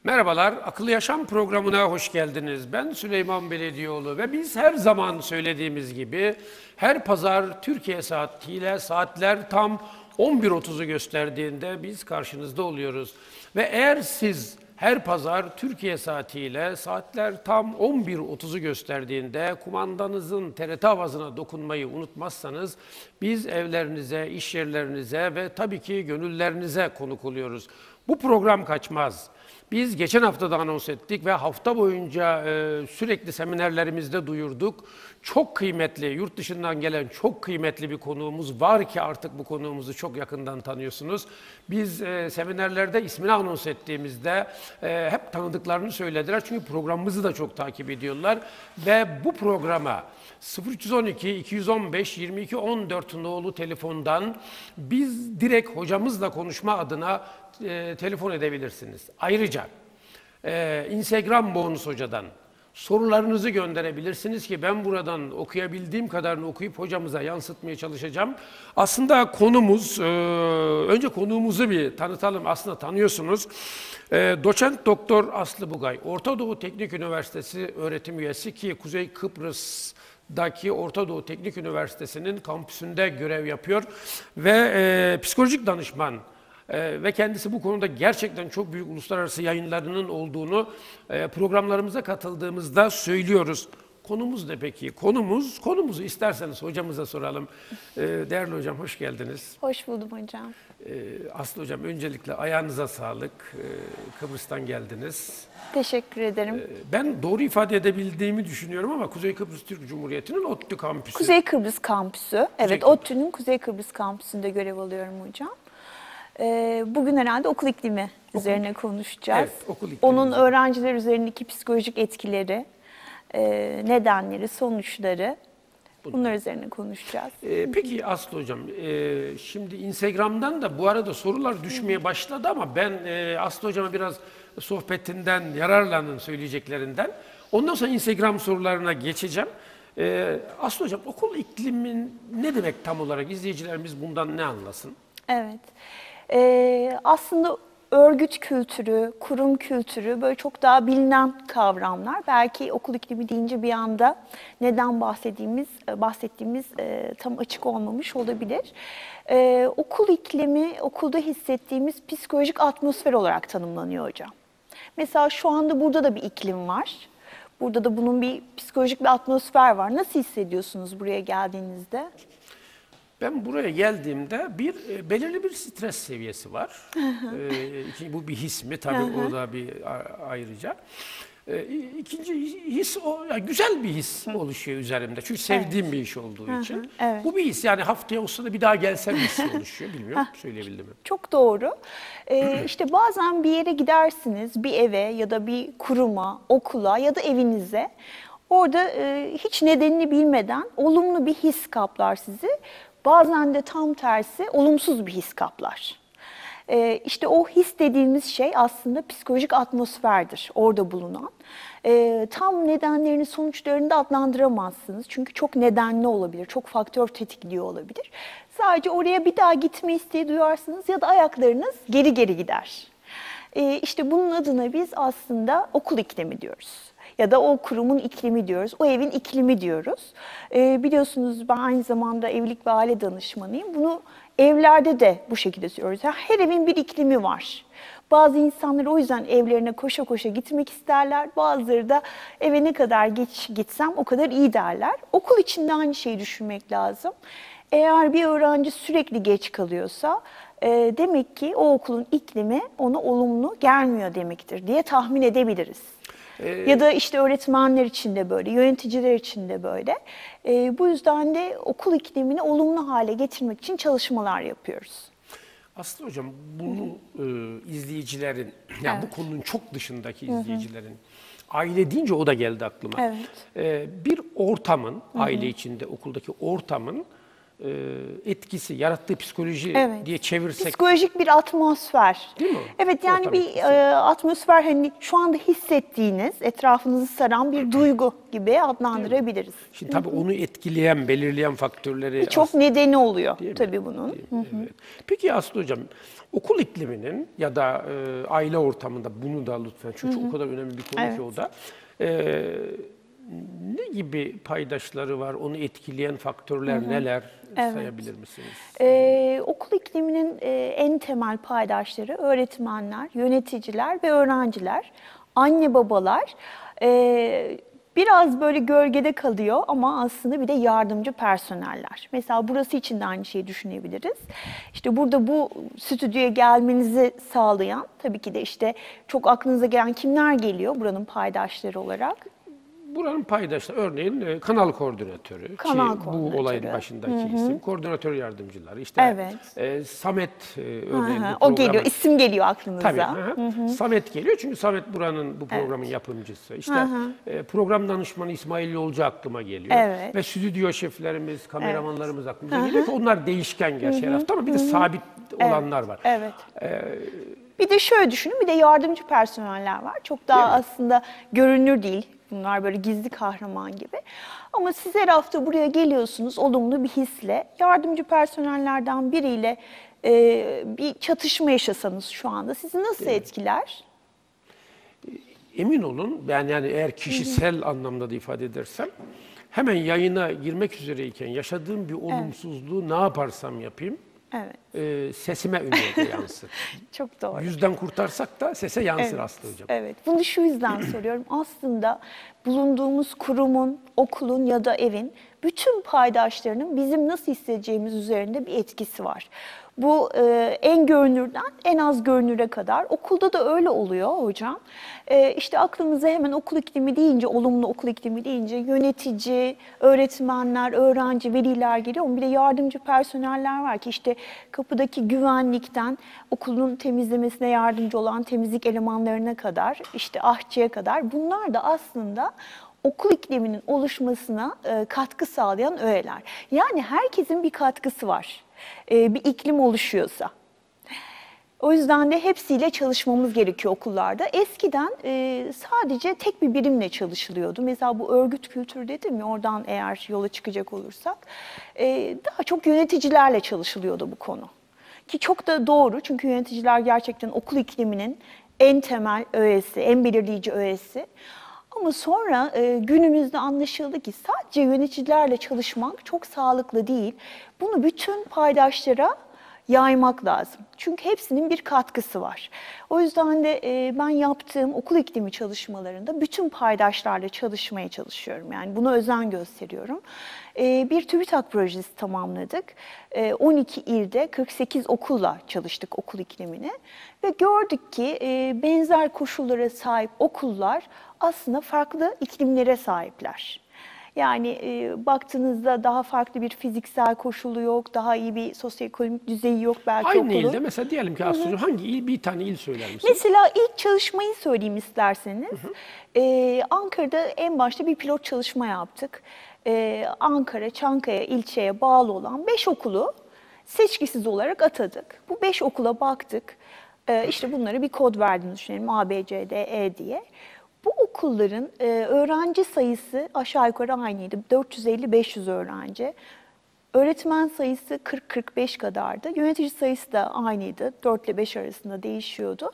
Merhabalar, Akıllı Yaşam programına hoş geldiniz. Ben Süleyman Beledioğlu ve biz her zaman söylediğimiz gibi her pazar Türkiye saatiyle saatler tam 11.30'u gösterdiğinde biz karşınızda oluyoruz. Ve eğer siz her pazar Türkiye saatiyle saatler tam 11.30'u gösterdiğinde kumandanızın TRT avazına dokunmayı unutmazsanız biz evlerinize, iş yerlerinize ve tabii ki gönüllerinize konuk oluyoruz. Bu program kaçmaz. Biz geçen hafta da anons ettik ve hafta boyunca sürekli seminerlerimizde duyurduk. Çok kıymetli, yurt dışından gelen çok kıymetli bir konuğumuz var ki artık bu konuğumuzu çok yakından tanıyorsunuz. Biz seminerlerde ismini anons ettiğimizde hep tanıdıklarını söylediler. Çünkü programımızı da çok takip ediyorlar. Ve bu programa 0312 215 22 14 nolu telefondan biz direkt hocamızla konuşma adına telefon edebilirsiniz. Ayrıca Instagram Bonus Hoca'dan sorularınızı gönderebilirsiniz ki ben buradan okuyabildiğim kadarını okuyup hocamıza yansıtmaya çalışacağım. Aslında konumuz, önce konuğumuzu bir tanıtalım. Aslında tanıyorsunuz. Doçent Doktor Aslı Bugay, Orta Doğu Teknik Üniversitesi öğretim üyesi ki Kuzey Kıbrıs'daki Orta Doğu Teknik Üniversitesi'nin kampüsünde görev yapıyor ve psikolojik danışman. Ve kendisi bu konuda gerçekten çok büyük uluslararası yayınlarının olduğunu programlarımıza katıldığımızda söylüyoruz. Konumuz ne peki? Konumuzu isterseniz hocamıza soralım. Değerli hocam hoş geldiniz. Hoş buldum hocam. Aslı hocam öncelikle ayağınıza sağlık. Kıbrıs'tan geldiniz. Teşekkür ederim. Ben doğru ifade edebildiğimi düşünüyorum ama Kuzey Kıbrıs Türk Cumhuriyeti'nin ODTÜ kampüsü. Kuzey Kıbrıs kampüsü. Evet, ODTÜ'nün Kuzey Kıbrıs kampüsünde görev alıyorum hocam. Bugün herhalde okul iklimi üzerine konuşacağız. Evet, okul iklimi. Onun öğrenciler üzerindeki psikolojik etkileri, nedenleri, sonuçları bunlar üzerine konuşacağız. Peki Aslı hocam, şimdi Instagram'dan da bu arada sorular düşmeye başladı ama ben Aslı hocama biraz sohbetinden yararlanın söyleyeceklerinden. Ondan sonra Instagram sorularına geçeceğim. Aslı hocam okul iklimin ne demek tam olarak? İzleyicilerimiz bundan ne anlasın? Evet. Aslında örgüt kültürü, kurum kültürü böyle çok daha bilinen kavramlar. Belki okul iklimi deyince bir anda neden bahsettiğimiz tam açık olmamış olabilir. Okul iklimi, okulda hissettiğimiz psikolojik atmosfer olarak tanımlanıyor hocam. Mesela şu anda burada da bir iklim var. Burada da bunun bir psikolojik bir atmosfer var. Nasıl hissediyorsunuz buraya geldiğinizde? Ben buraya geldiğimde belirli bir stres seviyesi var. Bu bir his mi? Tabii o da bir ayrıca. İkinci his, yani güzel bir his oluşuyor üzerimde. Çünkü sevdiğim bir iş olduğu için. Evet. Bu bir his. Yani haftaya olsa da bir daha gelsem hissi oluşuyor. Bilmiyorum söyleyebildim mi? Çok doğru. İşte bazen bir yere gidersiniz, bir eve ya da bir kuruma, okula ya da evinize. Orada hiç nedenini bilmeden olumlu bir his kaplar sizi. Bazen de tam tersi olumsuz bir his kaplar. İşte o his dediğimiz şey aslında psikolojik atmosferdir orada bulunan. Tam nedenlerini, sonuçlarını da adlandıramazsınız. Çünkü çok nedenli olabilir, çok faktör tetikliyor olabilir. Sadece oraya bir daha gitme isteği duyarsınız ya da ayaklarınız geri geri gider. İşte bunun adına biz aslında okul iklimi diyoruz. Ya da o kurumun iklimi diyoruz, o evin iklimi diyoruz. Biliyorsunuz ben aynı zamanda evlilik ve aile danışmanıyım. Bunu evlerde de bu şekilde söylüyoruz. Her evin bir iklimi var. Bazı insanlar o yüzden evlerine koşa koşa gitmek isterler. Bazıları da eve ne kadar geç gitsem o kadar iyi derler. Okul için de aynı şeyi düşünmek lazım. Eğer bir öğrenci sürekli geç kalıyorsa demek ki o okulun iklimi ona olumlu gelmiyor demektir diye tahmin edebiliriz. Ya da işte öğretmenler için de böyle, yöneticiler için de böyle. Bu yüzden de okul iklimini olumlu hale getirmek için çalışmalar yapıyoruz. Aslı hocam bunu izleyicilerin, yani bu konunun çok dışındaki izleyicilerin, aile deyince o da geldi aklıma. Evet. Bir ortamın, aile içinde okuldaki ortamın etkisi, yarattığı psikoloji Evet. diye çevirsek. Psikolojik bir atmosfer. Değil mi? Evet, yani Ortam bir etkisi. atmosfer, hani şu anda hissettiğiniz, etrafınızı saran bir duygu gibi adlandırabiliriz. Şimdi tabii onu etkileyen, belirleyen faktörleri Birçok nedeni oluyor Değil mi? tabii bunun. Evet. Peki Aslı Hocam, okul ikliminin ya da aile ortamında bunu da lütfen, çünkü o kadar önemli bir konu ki o da. Ne gibi paydaşları var, onu etkileyen faktörler neler sayabilir misiniz? Okul ikliminin en temel paydaşları öğretmenler, yöneticiler ve öğrenciler, anne babalar. Biraz böyle gölgede kalıyor ama aslında bir de yardımcı personeller. Mesela burası için de aynı şeyi düşünebiliriz. İşte burada bu stüdyoya gelmenizi sağlayan, tabii ki de işte çok aklınıza gelen kimler geliyor buranın paydaşları olarak? Buranın paydaşları, örneğin kanal koordinatörü, Kanal ki koordinatörü. bu olayın başındaki isim, koordinatör yardımcıları, işte Samet örneğin bu O programın. geliyor, isim geliyor aklınıza. Tabii, Samet geliyor çünkü Samet buranın, bu programın yapımcısı. İşte program danışmanı İsmail Yolcu aklıma geliyor. Evet. Ve stüdyo şeflerimiz, kameramanlarımız aklımıza geliyor ki onlar değişken gerçi her hafta ama bir de sabit olanlar var. Evet. Bir de şöyle düşünün, bir de yardımcı personeller var. Çok daha aslında görünür değil. Bunlar böyle gizli kahraman gibi. Ama siz her hafta buraya geliyorsunuz olumlu bir hisle. Yardımcı personellerden biriyle bir çatışma yaşasanız şu anda sizi nasıl etkiler? Emin olun, ben yani eğer kişisel anlamda da ifade edersem, hemen yayına girmek üzereyken yaşadığım bir olumsuzluğu ne yaparsam yapayım, sesime ümide yansır. Çok doğru. Yüzden kurtarsak da sese yansır Aslı Hocam. Evet, bunu şu yüzden soruyorum. Aslında bulunduğumuz kurumun, okulun ya da evin bütün paydaşlarının bizim nasıl hissedeceğimiz üzerinde bir etkisi var. Bu en görünürden en az görünüre kadar. Okulda da öyle oluyor hocam. İşte aklımıza hemen okul iklimi deyince, olumlu okul iklimi deyince yönetici, öğretmenler, öğrenci, veliler geliyor. Ama bir de yardımcı personeller var ki işte kapıdaki güvenlikten okulun temizlemesine yardımcı olan temizlik elemanlarına kadar, işte ahçıya kadar. Bunlar da aslında okul ikliminin oluşmasına katkı sağlayan öğeler. Yani herkesin bir katkısı var. Bir iklim oluşuyorsa. O yüzden de hepsiyle çalışmamız gerekiyor okullarda. Eskiden sadece tek bir birimle çalışılıyordu. Mesela bu örgüt kültürü dedim ya, oradan eğer yola çıkacak olursak daha çok yöneticilerle çalışılıyordu bu konu. Ki çok da doğru, çünkü yöneticiler gerçekten okul ikliminin en temel öğesi, en belirleyici öğesi. Ama sonra günümüzde anlaşıldı ki sadece yöneticilerle çalışmak çok sağlıklı değil. Bunu bütün paydaşlara yaymak lazım. Çünkü hepsinin bir katkısı var. O yüzden de ben yaptığım okul iklimi çalışmalarında bütün paydaşlarla çalışmaya çalışıyorum. Yani buna özen gösteriyorum. Bir TÜBİTAK projesi tamamladık. 12 ilde 48 okulla çalıştık okul iklimini. Ve gördük ki benzer koşullara sahip okullar aslında farklı iklimlere sahipler. Yani baktığınızda daha farklı bir fiziksel koşulu yok, daha iyi bir sosyoekonomik düzeyi yok belki Aynı okulun. ilde mesela diyelim ki Aslı Hocam, hangi il, bir tane il söyler misiniz? Mesela ilk çalışmayı söyleyeyim isterseniz. Ankara'da en başta bir pilot çalışma yaptık. Ankara, Çankaya ilçeye bağlı olan 5 okulu seçkisiz olarak atadık. Bu 5 okula baktık. İşte bunlara bir kod verdiğini düşünelim, A, B, C, D, E diye. Bu okulların öğrenci sayısı aşağı yukarı aynıydı. 450-500 öğrenci. Öğretmen sayısı 40-45 kadardı. Yönetici sayısı da aynıydı. 4 ile 5 arasında değişiyordu.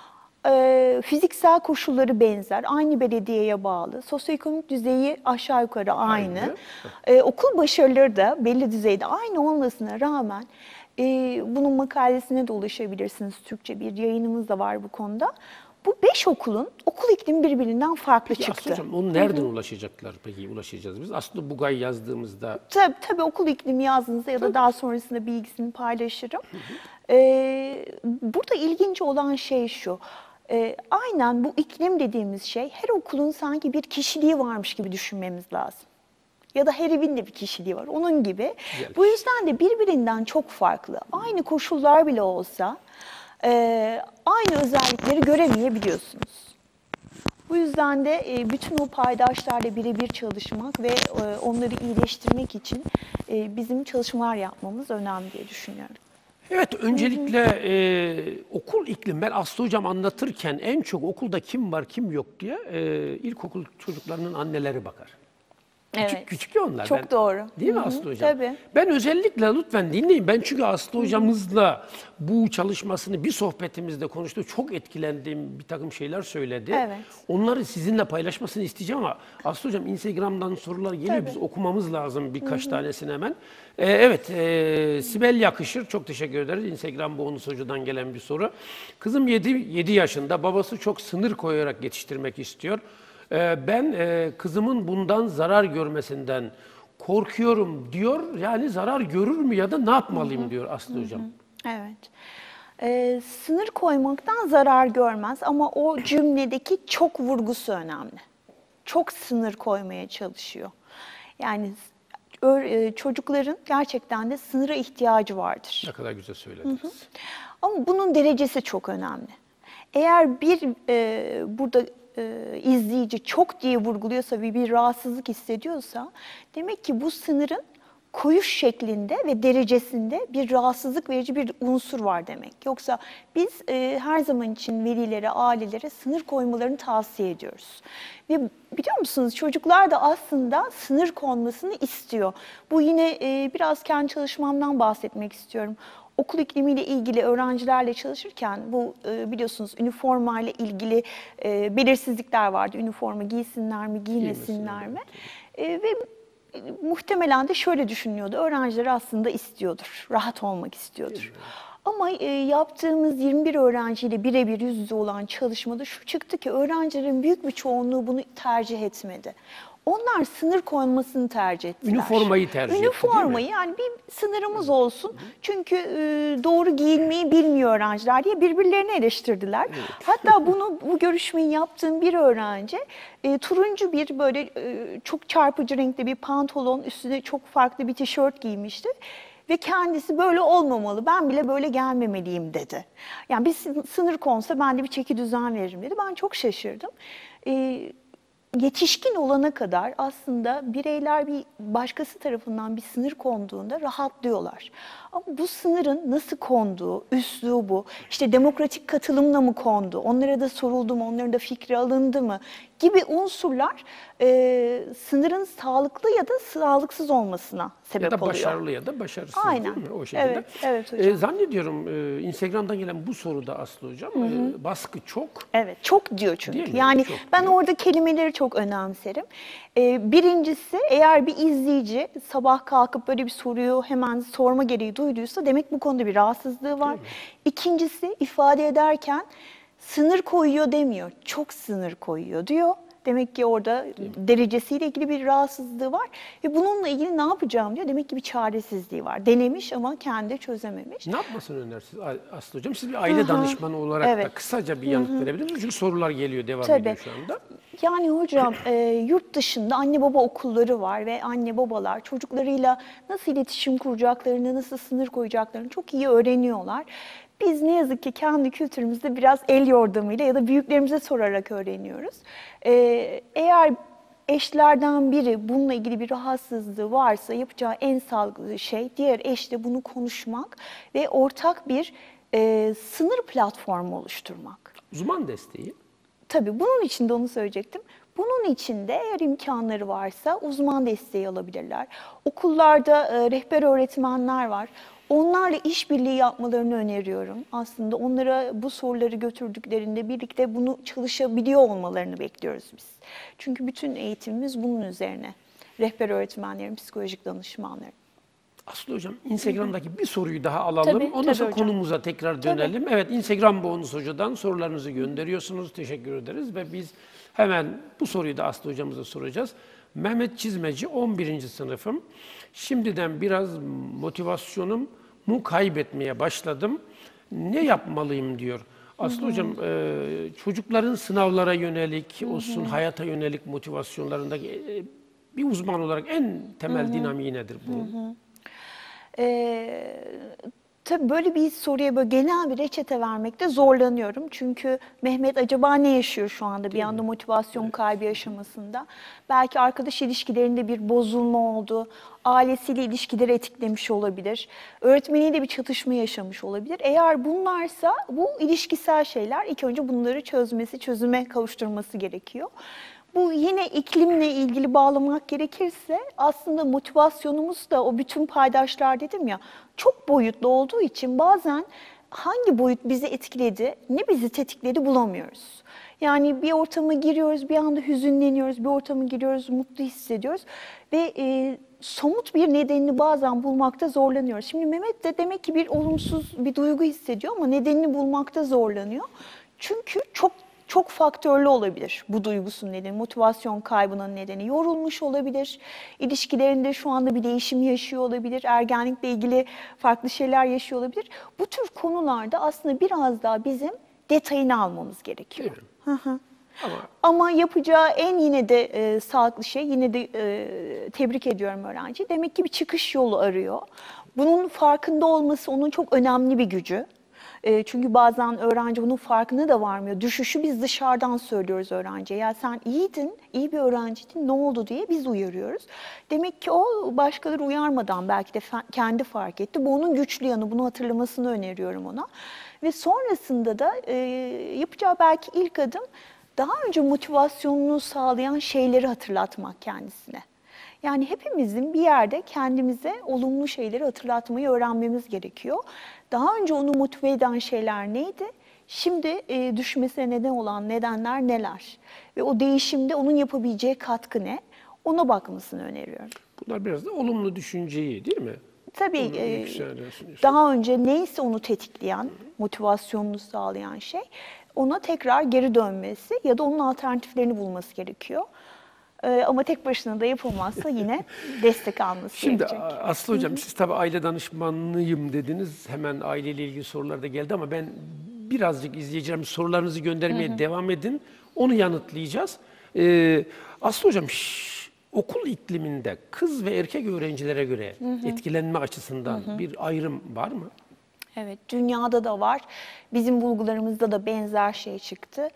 Fiziksel koşulları benzer, aynı belediyeye bağlı. Sosyoekonomik düzeyi aşağı yukarı aynı. Okul başarıları da belli düzeyde aynı olmasına rağmen bunun makalesine de ulaşabilirsiniz. Türkçe bir yayınımız da var bu konuda. Bu 5 okulun okul iklimi birbirinden farklı Peki çıktı. Aslı Hocam, onu nereden ulaşacaklar peki, ulaşacağız biz? Aslında Bugay yazdığımızda... Tabii okul iklimi yazdığınızda ya da daha sonrasında bilgisini paylaşırım. Burada ilginç olan şey şu. Aynen bu iklim dediğimiz şey, her okulun sanki bir kişiliği varmış gibi düşünmemiz lazım. Ya da her evin de bir kişiliği var. Onun gibi. Güzel. Bu yüzden de birbirinden çok farklı. Aynı koşullar bile olsa aynı özellikleri göremeyebiliyorsunuz. Bu yüzden de bütün o paydaşlarla birebir çalışmak ve onları iyileştirmek için bizim çalışmalar yapmamız önemli diye düşünüyorum. Evet, öncelikle okul iklimi, ben Aslı Hocam anlatırken en çok okulda kim var kim yok diye ilkokul çocuklarının anneleri bakar. Küçük küçük ya onlar. Çok doğru. Değil mi Aslı Hocam? Tabii. Ben özellikle lütfen dinleyin. Ben çünkü Aslı Hocamızla bu çalışmasını bir sohbetimizde konuştuk. Çok etkilendiğim bir takım şeyler söyledi. Evet. Onları sizinle paylaşmasını isteyeceğim ama Aslı Hocam Instagram'dan sorular geliyor. Tabii. Biz okumamız lazım birkaç tanesini hemen. Evet, Sibel Yakışır. Çok teşekkür ederiz. Instagram bonus hocadan gelen bir soru. Kızım 7 yaşında. Babası çok sınır koyarak yetiştirmek istiyor. Ben kızımın bundan zarar görmesinden korkuyorum diyor. Yani zarar görür mü ya da ne yapmalıyım diyor Aslı Hocam. Evet. Sınır koymaktan zarar görmez ama o cümledeki çok vurgusu önemli. Çok sınır koymaya çalışıyor. Yani çocukların gerçekten de sınıra ihtiyacı vardır. Ne kadar güzel söylediniz. Ama bunun derecesi çok önemli. Eğer burada izleyici çok diye vurguluyorsa ve bir rahatsızlık hissediyorsa demek ki bu sınırın koyuş şeklinde ve derecesinde bir rahatsızlık verici bir unsur var demek. Yoksa biz her zaman için velilere, ailelere sınır koymalarını tavsiye ediyoruz. Ve biliyor musunuz çocuklar da aslında sınır konmasını istiyor. Bu yine biraz kendi çalışmamdan bahsetmek istiyorum. Okul iklimiyle ilgili öğrencilerle çalışırken bu biliyorsunuz üniformayla ilgili belirsizlikler vardı. Üniforma giysinler mi, giymesinler mi? Ve muhtemelen de şöyle düşünüyordu. Öğrenciler aslında istiyordur, rahat olmak istiyordur. Ama yaptığımız 21 öğrenciyle birebir yüz yüze olan çalışmada şu çıktı ki öğrencilerin büyük bir çoğunluğu bunu tercih etmedi. Onlar sınır koymasını tercih ettiler. Üniformayı tercih etti, Üniformayı değil mi? yani bir sınırımız olsun. Çünkü doğru giyinmeyi bilmiyor öğrenciler diye birbirlerini eleştirdiler. Evet. Hatta bu görüşmeyi yaptığım bir öğrenci turuncu bir böyle çok çarpıcı renkte bir pantolon üstüne çok farklı bir tişört giymişti. Ve kendisi böyle olmamalı, ben bile böyle gelmemeliyim dedi. Yani bir sınır konsa ben de bir çeki düzen veririm dedi. Ben çok şaşırdım. Yetişkin olana kadar aslında bireyler bir başkası tarafından bir sınır konduğunda rahatlıyorlar. Ama bu sınırın nasıl konduğu, üslubu, işte demokratik katılımla mı kondu, onlara da soruldu mu, onların da fikri alındı mı gibi unsurlar sınırın sağlıklı ya da sağlıksız olmasına sebep Ya da oluyor. başarılı ya da başarısız Aynen. değil mi? O şekilde. Evet, evet hocam. Zannediyorum Instagram'dan gelen bu soruda Aslı Hocam baskı çok. Evet, çok diyor çünkü. Değil mi? Yani Çok ben diyor. orada kelimeleri çok önemserim. Birincisi, eğer bir izleyici sabah kalkıp böyle bir soruyu hemen sorma gereği duyduysa demek bu konuda bir rahatsızlığı var. İkincisi, ifade ederken sınır koyuyor demiyor, çok sınır koyuyor diyor. Demek ki orada derecesiyle ilgili bir rahatsızlığı var ve bununla ilgili ne yapacağım diyor. Demek ki bir çaresizliği var. Denemiş ama kendi çözememiş. Ne yapmasını önerirsiniz Aslı Hocam? Siz bir aile danışmanı olarak da Evet. kısaca bir yanıt verebilir misiniz? Çünkü sorular geliyor, devam Tabii. ediyor şu anda. Yani hocam yurt dışında anne baba okulları var ve anne babalar çocuklarıyla nasıl iletişim kuracaklarını, nasıl sınır koyacaklarını çok iyi öğreniyorlar. Biz ne yazık ki kendi kültürümüzde biraz el yordamıyla ya da büyüklerimize sorarak öğreniyoruz. Eğer eşlerden biri bununla ilgili bir rahatsızlığı varsa yapacağı en sağlıklı şey diğer eşle bunu konuşmak ve ortak bir sınır platformu oluşturmak. Uzman desteği. Tabii bunun için de onu söyleyecektim. Bunun için de eğer imkanları varsa uzman desteği alabilirler. Okullarda rehber öğretmenler var. Onlarla işbirliği yapmalarını öneriyorum. Aslında onlara bu soruları götürdüklerinde birlikte bunu çalışabiliyor olmalarını bekliyoruz biz. Çünkü bütün eğitimimiz bunun üzerine. Rehber öğretmenlerin, psikolojik danışmanların. Aslı Hocam, Instagram'daki bir soruyu daha alalım. Tabii, Ondan tabii sonra hocam. konumuza tekrar dönelim. Evet, Instagram bonus hocadan sorularınızı gönderiyorsunuz. Teşekkür ederiz ve biz hemen bu soruyu da Aslı Hocamıza soracağız. Mehmet Çizmeci, 11. sınıfım. Şimdiden biraz motivasyonumu kaybetmeye başladım. Ne yapmalıyım diyor. Aslı Hocam, çocukların sınavlara yönelik olsun, hayata yönelik motivasyonlarındaki bir uzman olarak en temel dinamiği nedir bunun? Tabii böyle bir soruya böyle genel bir reçete vermekte zorlanıyorum. Çünkü Mehmet acaba ne yaşıyor şu anda bir anda motivasyon kaybı aşamasında? Belki arkadaş ilişkilerinde bir bozulma oldu. Ailesiyle ilişkileri etiklemiş olabilir. Öğretmeniyle bir çatışma yaşamış olabilir. Eğer bunlarsa bu ilişkisel şeyler. İlk önce bunları çözmesi, çözüme kavuşturması gerekiyor. Bu yine iklimle ilgili bağlamak gerekirse aslında motivasyonumuz da o bütün paydaşlar dedim ya çok boyutlu olduğu için bazen hangi boyut bizi etkiledi, ne bizi tetikledi bulamıyoruz. Yani bir ortama giriyoruz, bir anda hüzünleniyoruz, bir ortama giriyoruz, mutlu hissediyoruz ve somut bir nedenini bazen bulmakta zorlanıyoruz. Şimdi Mehmet de demek ki bir olumsuz bir duygu hissediyor ama nedenini bulmakta zorlanıyor. Çünkü çok faktörlü olabilir bu duygusunun nedeni, motivasyon kaybının nedeni. Yorulmuş olabilir, ilişkilerinde şu anda bir değişim yaşıyor olabilir, ergenlikle ilgili farklı şeyler yaşıyor olabilir. Bu tür konularda aslında biraz daha bizim detayını almamız gerekiyor. Hı hı. Ama yapacağı en yine de sağlıklı şey, yine de tebrik ediyorum öğrenci. Demek ki bir çıkış yolu arıyor. Bunun farkında olması onun çok önemli bir gücü. Çünkü bazen öğrenci bunun farkına da varmıyor. Düşüşü biz dışarıdan söylüyoruz öğrenciye. Ya sen iyiydin, iyi bir öğrenciydin, ne oldu diye biz uyarıyoruz. Demek ki o başkaları uyarmadan belki de kendi fark etti. Bu onun güçlü yanı, bunu hatırlamasını öneriyorum ona. Ve sonrasında da yapacağı belki ilk adım daha önce motivasyonunu sağlayan şeyleri hatırlatmak kendisine. Yani hepimizin bir yerde kendimize olumlu şeyleri hatırlatmayı öğrenmemiz gerekiyor. Daha önce onu motive eden şeyler neydi? Şimdi düşmesine neden olan nedenler neler? Ve o değişimde onun yapabileceği katkı ne? Ona bakmasını öneriyorum. Bunlar biraz da olumlu düşünceyi değil mi? Tabii daha önce neyse onu tetikleyen, motivasyonunu sağlayan şey ona tekrar geri dönmesi ya da onun alternatiflerini bulması gerekiyor. Ama tek başına da yapamazsa yine destek alması gerekecek. Şimdi Aslı Hocam siz tabii aile danışmanıyım dediniz. Hemen aileyle ilgili sorular da geldi ama ben birazcık izleyeceğim. Sorularınızı göndermeye devam edin. Onu yanıtlayacağız. Aslı Hocam okul ikliminde kız ve erkek öğrencilere göre etkilenme açısından bir ayrım var mı? Evet, dünyada da var. Bizim bulgularımızda da benzer şey çıktı.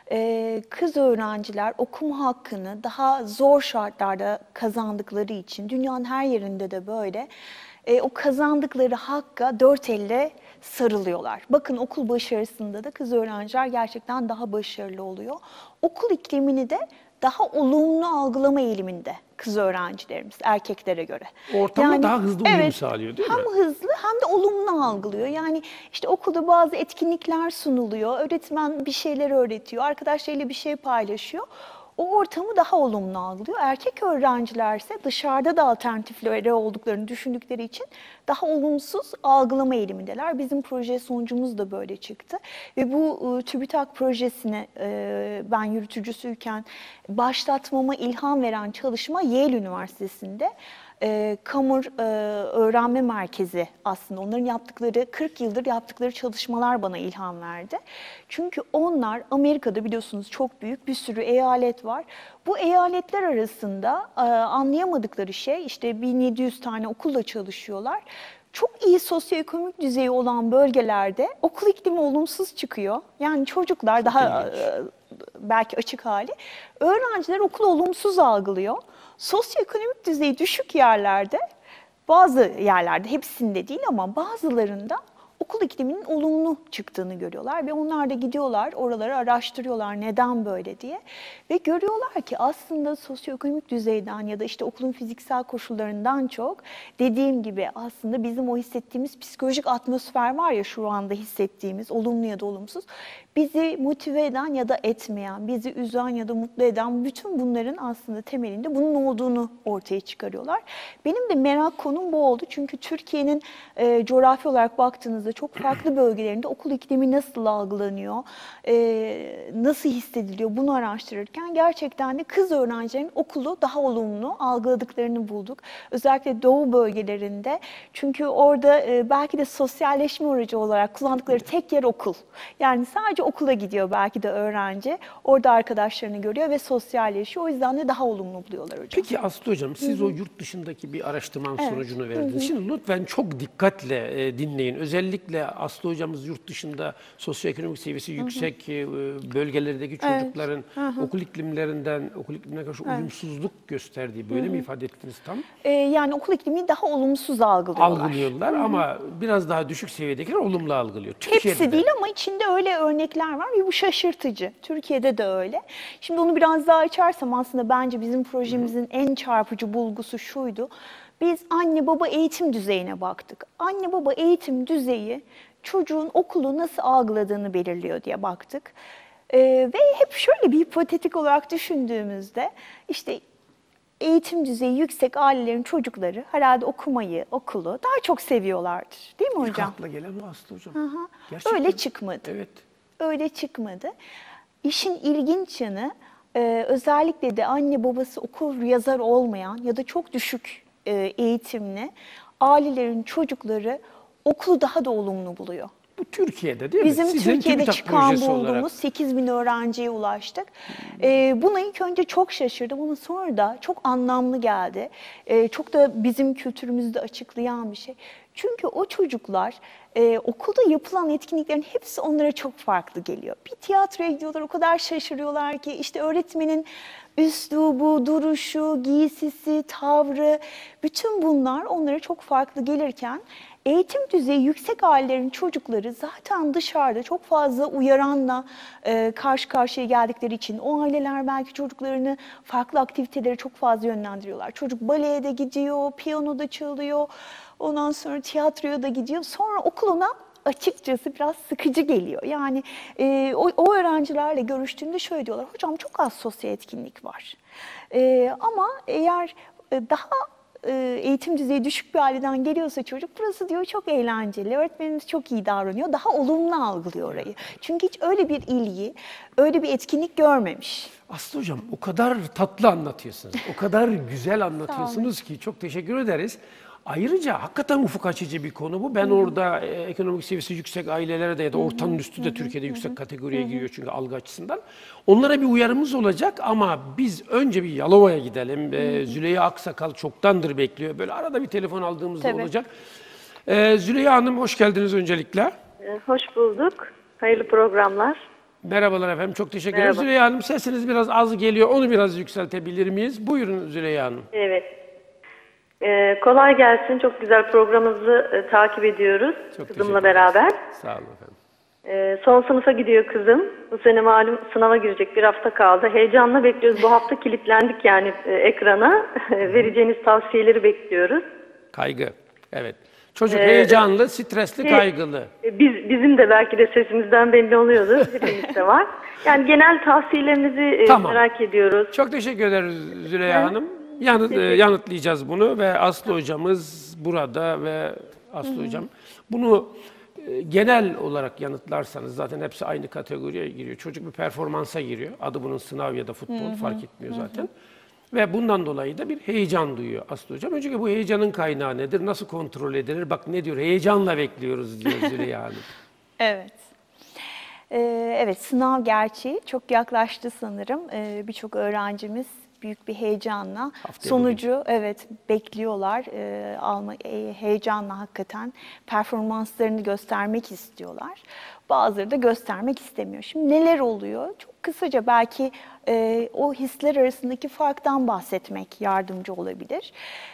Kız öğrenciler okuma hakkını daha zor şartlarda kazandıkları için, dünyanın her yerinde de böyle, o kazandıkları hakka dört elle sarılıyorlar. Bakın okul başarısında da kız öğrenciler gerçekten daha başarılı oluyor. Okul iklimini de daha olumlu algılama eğiliminde kız öğrencilerimiz erkeklere göre. Ortama daha hızlı uyum sağlıyor değil mi? Hem hızlı hem de olumlu algılıyor. Yani işte okulda bazı etkinlikler sunuluyor, öğretmen bir şeyler öğretiyor, arkadaşlarıyla bir şey paylaşıyor. O ortamı daha olumlu algılıyor. Erkek öğrencilerse dışarıda da alternatifleri olduklarını düşündükleri için daha olumsuz algılama eğilimindeler. Bizim proje sonucumuz da böyle çıktı. Ve bu TÜBİTAK projesine ben yürütücüsüyken başlatmama ilham veren çalışma Yale Üniversitesi'nde. Kamur Öğrenme Merkezi aslında onların yaptıkları 40 yıldır yaptıkları çalışmalar bana ilham verdi. Çünkü onlar Amerika'da biliyorsunuz çok büyük bir sürü eyalet var. Bu eyaletler arasında anlayamadıkları şey işte 1700 tane okulla çalışıyorlar. Çok iyi sosyoekonomik düzeyi olan bölgelerde okul iklimi olumsuz çıkıyor. Yani çocuklar daha belki açık hali. Öğrenciler okulu olumsuz algılıyor. Sosyoekonomik düzeyi düşük yerlerde, bazı yerlerde hepsinde değil ama bazılarında okul ikliminin olumlu çıktığını görüyorlar ve onlar da gidiyorlar oraları araştırıyorlar neden böyle diye ve görüyorlar ki aslında sosyoekonomik düzeyden ya da işte okulun fiziksel koşullarından çok dediğim gibi aslında bizim o hissettiğimiz psikolojik atmosfer var ya şu anda hissettiğimiz olumlu ya da olumsuz bizi motive eden ya da etmeyen, bizi üzen ya da mutlu eden bütün bunların aslında temelinde bunun olduğunu ortaya çıkarıyorlar. Benim de merak konum bu oldu çünkü Türkiye'nin coğrafi olarak baktığınızda çok farklı bölgelerinde okul iklimi nasıl algılanıyor, nasıl hissediliyor bunu araştırırken gerçekten de kız öğrencilerin okulu daha olumlu algıladıklarını bulduk. Özellikle doğu bölgelerinde, çünkü orada belki de sosyalleşme aracı olarak kullandıkları tek yer okul. Yani sadece okula gidiyor belki de öğrenci, orada arkadaşlarını görüyor ve sosyalleşiyor. O yüzden de daha olumlu buluyorlar hocam. Peki Aslı Hocam, siz o yurt dışındaki bir araştırmanın sonucunu verdiniz. Şimdi lütfen çok dikkatle dinleyin. Özellikle Aslı Hocamız yurt dışında sosyoekonomik seviyesi yüksek bölgelerdeki çocukların okul iklimine karşı uyumsuzluk gösterdiği, böyle mi ifade ettiniz tam? Yani okul iklimini daha olumsuz algılıyorlar. Algılıyorlar ama biraz daha düşük seviyedekiler olumlu algılıyor. Hepsi değil ama içinde öyle örnekler var ve bu şaşırtıcı. Türkiye'de de öyle. Şimdi onu biraz daha açarsam, aslında bence bizim projemizin en çarpıcı bulgusu şuydu. Biz anne baba eğitim düzeyine baktık. Anne baba eğitim düzeyi çocuğun okulu nasıl algıladığını belirliyor diye baktık. Ve hep şöyle bir hipotetik olarak düşündüğümüzde, işte eğitim düzeyi yüksek ailelerin çocukları herhalde okumayı, okulu daha çok seviyorlardır. Değil mi hocam? İlk akla gelen o Aslı Hocam. Öyle çıkmadı. Evet. Öyle çıkmadı. İşin ilginç yanı, özellikle de anne babası okul yazar olmayan ya da çok düşük eğitimli ailelerin çocukları okulu daha da olumlu buluyor. Bu Türkiye'de değil mi? Bizim Sizin Türkiye'de TÜBİTAK çıkan projesi bulgumuz olarak. 8.000 öğrenciye ulaştık. Buna ilk önce çok şaşırdım ama sonra da çok anlamlı geldi. Çok da bizim kültürümüzü de açıklayan bir şey. Çünkü o çocuklar okulda yapılan etkinliklerin hepsi onlara çok farklı geliyor. Bir tiyatroya gidiyorlar, o kadar şaşırıyorlar ki işte öğretmenin üslubu, duruşu, giysisi, tavrı, bütün bunlar onlara çok farklı gelirken eğitim düzeyi yüksek ailelerin çocukları zaten dışarıda çok fazla uyaranla karşı karşıya geldikleri için o aileler belki çocuklarını farklı aktivitelere çok fazla yönlendiriyorlar. Çocuk baleye de gidiyor, piyano da çalıyor, ondan sonra tiyatroya da gidiyor. Sonra okuluna açıkçası biraz sıkıcı geliyor. Yani o öğrencilerle görüştüğümde şöyle diyorlar: hocam çok az sosyal etkinlik var. Ama eğer daha eğitim düzeyi düşük bir aileden geliyorsa çocuk, burası diyor çok eğlenceli, öğretmenimiz çok iyi davranıyor, daha olumlu algılıyor orayı. Çünkü hiç öyle bir ilgi, öyle bir etkinlik görmemiş. Aslı Hocam, o kadar tatlı anlatıyorsunuz, o kadar güzel anlatıyorsunuz ki çok teşekkür ederiz. Ayrıca hakikaten ufuk açıcı bir konu bu. Ben orada ekonomik seviyesi yüksek ailelere de ya da ortanın üstü de Türkiye'de yüksek kategoriye giriyor çünkü algı açısından. Onlara bir uyarımız olacak ama biz önce bir Yalova'ya gidelim. Züleyha Aksakal çoktandır bekliyor. Böyle arada bir telefon aldığımızda olacak. Züleyha Hanım, hoş geldiniz öncelikle. Hoş bulduk. Hayırlı programlar. Merhabalar efendim, çok teşekkür ederim. Züleyha Hanım, sesiniz biraz az geliyor. Onu biraz yükseltebilir miyiz? Buyurun Züleyha Hanım. Evet. Kolay gelsin. Çok güzel programınızı takip ediyoruz. Çok kızımla beraber. Sağ olun efendim. Son sınıfa gidiyor kızım. Bu sene malum sınava girecek. Bir hafta kaldı. Heyecanla bekliyoruz. Bu hafta kilitlendik yani ekrana. Vereceğiniz tavsiyeleri bekliyoruz. Kaygı, evet. Çocuk heyecanlı, stresli, kaygılı. Bizim de belki de sesimizden belli oluyordu. Hepimizde var. Yani genel tavsiyelerinizi merak ediyoruz. Çok teşekkür ederiz Züleyha Hanım. Yanıtlayacağız bunu ve Aslı Hocamız burada ve Aslı Hocam bunu genel olarak yanıtlarsanız zaten hepsi aynı kategoriye giriyor. Çocuk bir performansa giriyor. Adı bunun sınav ya da futbol fark etmiyor zaten. Ve bundan dolayı da bir heyecan duyuyor Aslı Hocam. Önceki bu heyecanın kaynağı nedir? Nasıl kontrol edilir? Bak ne diyor? Heyecanla bekliyoruz diyor Züleyha Hanım. Evet. Evet, sınav gerçeği çok yaklaştı sanırım. Birçok öğrencimiz büyük bir heyecanla sonucu bekliyorlar. Heyecanla hakikaten performanslarını göstermek istiyorlar. Bazıları da göstermek istemiyor. Şimdi neler oluyor? Çok kısaca belki o hisler arasındaki farktan bahsetmek yardımcı olabilir.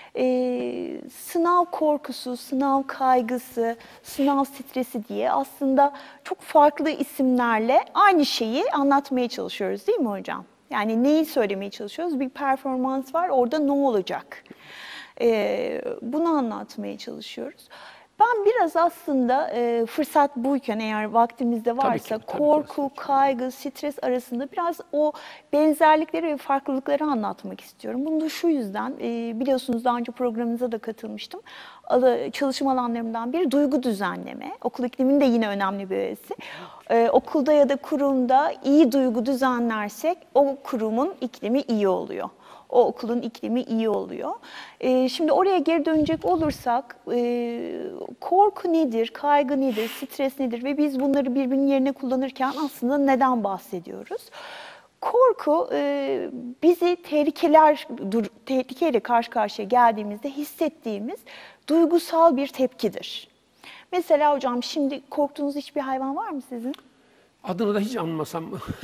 Sınav korkusu, sınav kaygısı, sınav stresi diye aslında çok farklı isimlerle aynı şeyi anlatmaya çalışıyoruz, değil mi hocam? Yani neyi söylemeye çalışıyoruz? Bir performans var, orada ne olacak? Bunu anlatmaya çalışıyoruz. Ben biraz aslında fırsat buyken eğer vaktimizde varsa tabii ki, korku, kaygı, stres arasında biraz o benzerlikleri ve farklılıkları anlatmak istiyorum. Bunu da şu yüzden biliyorsunuz daha önce programınıza da katılmıştım. Çalışma alanlarımdan biri duygu düzenleme. Okul ikliminin de yine önemli bir öğesi. Okulda ya da kurumda iyi duygu düzenlersek o kurumun iklimi iyi oluyor. O okulun iklimi iyi oluyor. Şimdi oraya geri dönecek olursak korku nedir, kaygı nedir, stres nedir ve biz bunları birbirinin yerine kullanırken aslında neden bahsediyoruz? Korku bizi tehlikeyle karşı karşıya geldiğimizde hissettiğimiz duygusal bir tepkidir. Mesela hocam şimdi korktuğunuz hiçbir hayvan var mı sizin? Adını da hiç anmasam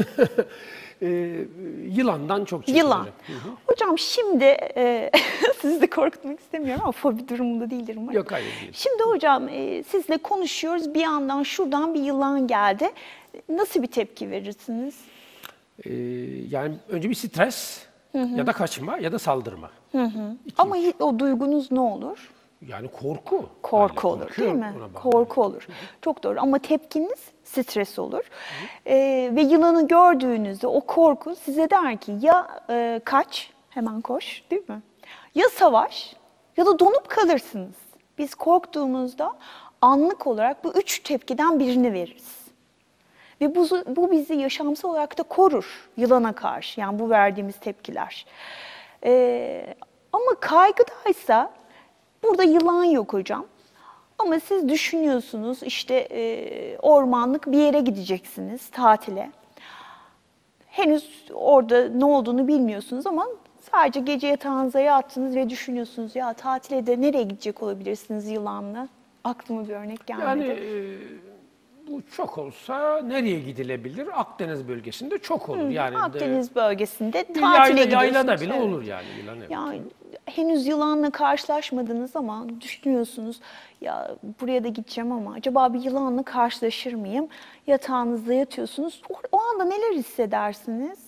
yılandan çok çekinirim. Yılan. Hocam şimdi sizi de korkutmak istemiyorum ama fobi durumunda değildir umarım. Yok, hayır değil. Şimdi hocam sizle konuşuyoruz, bir yandan şuradan bir yılan geldi. Nasıl bir tepki verirsiniz? Yani önce bir stres ya da kaçma ya da saldırma. Ama o duygunuz ne olur? Yani korku. Korku Yani olur değil mi? ona bağlı. Korku olur. Çok doğru ama tepkiniz stres olur. Ve yılanı gördüğünüzde o korku size der ki ya kaç, hemen koş değil mi? Ya savaş ya da donup kalırsınız. Biz korktuğumuzda anlık olarak bu 3 tepkiden birini veririz. Ve bu bizi yaşamsal olarak da korur yılana karşı. Yani bu verdiğimiz tepkiler. Ama kaygıdaysa burada yılan yok hocam. Ama siz düşünüyorsunuz işte ormanlık bir yere gideceksiniz tatile. Henüz orada ne olduğunu bilmiyorsunuz ama sadece gece yatağınıza yattınız ve düşünüyorsunuz ya tatile de nereye gidecek olabilirsiniz yılanla? Aklıma bir örnek gelmedi. Yani bu çok olsa nereye gidilebilir? Akdeniz bölgesinde çok olur. Yani Akdeniz bölgesinde bir tatile gidiyorsunuz. yaylada bile Evet. olur yani yılan. Evet. Yani henüz yılanla karşılaşmadınız ama düşünüyorsunuz ya buraya da gideceğim ama acaba bir yılanla karşılaşır mıyım? Yatağınızda yatıyorsunuz. O anda neler hissedersiniz?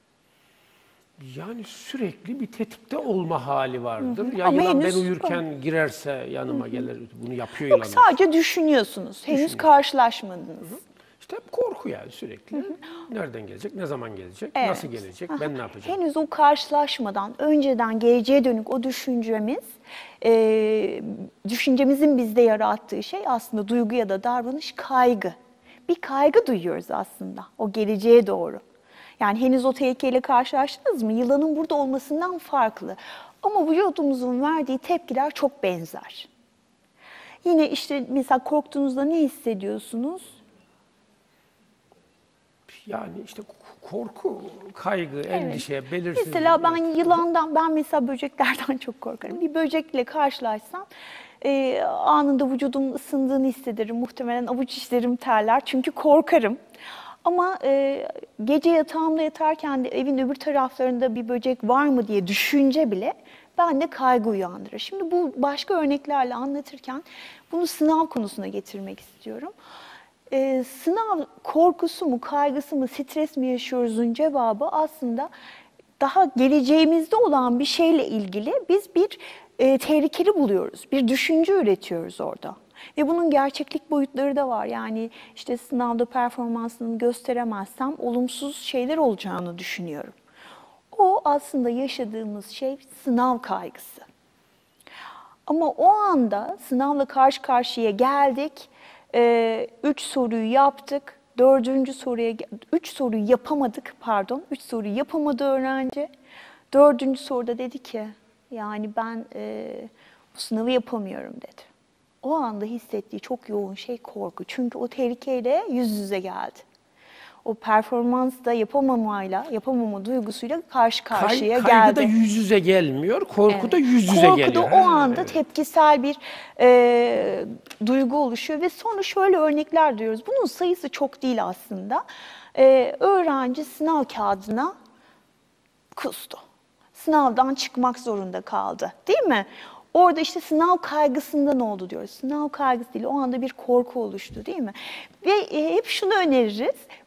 Yani sürekli bir tetikte olma hali vardır. Ya Ama yılan henüz- ben uyurken girerse yanıma gelir, bunu yapıyor Yok yılan. sadece düşünüyorsunuz. Henüz karşılaşmadınız. İşte hep korku yani sürekli. Nereden gelecek, ne zaman gelecek, Evet. nasıl gelecek, ben ne yapacağım? Henüz o karşılaşmadan önceden geleceğe dönük o düşüncemiz, düşüncemizin bizde yarattığı şey aslında duygu ya da davranış kaygı. Bir kaygı duyuyoruz aslında o geleceğe doğru. Yani henüz o tehlikeyle karşılaştınız mı? Yılanın burada olmasından farklı. Ama vücudumuzun verdiği tepkiler çok benzer. Yine işte mesela korktuğunuzda ne hissediyorsunuz? Yani işte korku, kaygı, endişe, belirsizlik. Mesela ben mesela böceklerden çok korkarım. Bir böcekle karşılaşsam anında vücudumun ısındığını hissederim. Muhtemelen avuç içlerim terler çünkü korkarım. Ama gece yatağımda yatarken de evin öbür taraflarında bir böcek var mı diye düşünce bile bende kaygı uyandırır. Şimdi bu başka örneklerle anlatırken bunu sınav konusuna getirmek istiyorum. Sınav korkusu mu, kaygısı mı, stres mi yaşıyoruzun cevabı aslında daha geleceğimizde olan bir şeyle ilgili biz bir tehlikeli buluyoruz. Bir düşünce üretiyoruz orada. Ve bunun gerçeklik boyutları da var. Yani işte sınavda performansını gösteremezsem olumsuz şeyler olacağını düşünüyorum. O aslında yaşadığımız şey sınav kaygısı. Ama o anda sınavla karşı karşıya geldik. 3 soruyu yaptık. 3 soruyu yapamadık pardon. 3 soruyu yapamadı öğrenci. 4. soruda dedi ki yani ben bu sınavı yapamıyorum dedi. O anda hissettiği çok yoğun şey korku. Çünkü o tehlikeyle yüz yüze geldi. O performansta yapamama duygusuyla karşı karşıya geldi. Kaygı da yüz yüze gelmiyor, korku da yüz yüze geliyor. Korku da o anda tepkisel bir duygu oluşuyor ve sonra şöyle örnekler duyuyoruz. Bunun sayısı çok değil aslında. Öğrenci sınav kağıdına kustu. Sınavdan çıkmak zorunda kaldı, değil mi? Orada işte sınav kaygısından oldu diyoruz. Sınav kaygısı değil, o anda bir korku oluştu değil mi? Ve hep şunu öneririz.